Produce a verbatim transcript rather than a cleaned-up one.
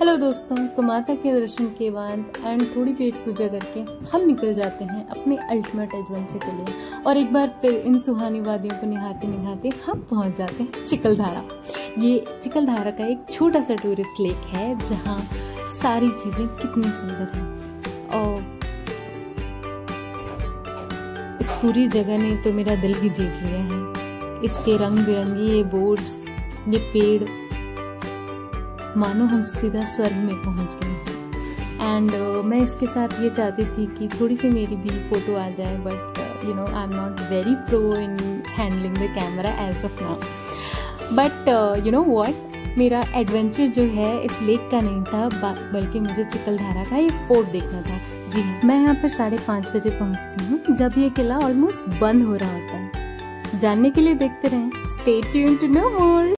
Hello दोस्तों, तो माता के दर्शन के बाद एंड थोड़ी पेट पूजा करके हम निकल जाते हैं अपने अल्टीमेट एडवेंचर के लिए। और एक बार फिर इन सुहानी वादियों को निहारते निहारते हम पहुंच जाते हैं चिकलधारा। ये चिकलधारा का एक छोटा सा टूरिस्ट लेक है जहां सारी चीज़ें कितनी सुंदर हैं। और इस पूरी जगह ने तो मेरा दिल ही जीत लिया है। इसके रंग बिरंगी ये बोट्स, ये पेड़, मानो हम सीधा स्वर्ग में पहुंच गए हैं। एंड uh, मैं इसके साथ ये चाहती थी कि थोड़ी सी मेरी भी फोटो आ जाए, but you know I am not very pro in handling the camera as of now. But you know what, मेरा एडवेंचर जो है इस लेक का नहीं था, बल्कि मुझे चिकलधारा का एक फोर्ट देखना था। जी हाँ, मैं यहाँ पर साढ़े पाँच बजे पहुँचती हूँ जब ये किला ऑलमोस्ट बंद हो रहा होता है। जानने के लिए देखते रहें। Stay tuned to know more.